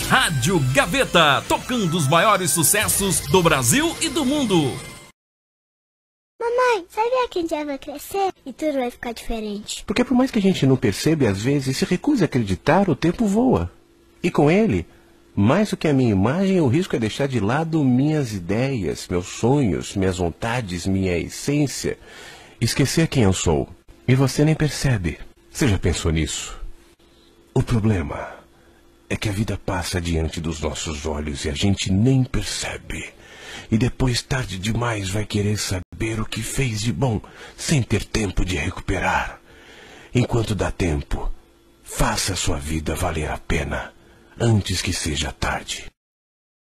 Rádio Gaveta, tocando os maiores sucessos do Brasil e do mundo. Mamãe, sabia que a gente vai crescer e tudo vai ficar diferente? Porque por mais que a gente não perceba e às vezes se recuse a acreditar, o tempo voa. E com ele, mais do que a minha imagem, o risco é deixar de lado minhas ideias, meus sonhos, minhas vontades, minha essência. Esquecer quem eu sou. E você nem percebe. Você já pensou nisso? O problema é que a vida passa diante dos nossos olhos e a gente nem percebe. E depois, tarde demais, vai querer saber o que fez de bom, sem ter tempo de recuperar. Enquanto dá tempo, faça a sua vida valer a pena, antes que seja tarde.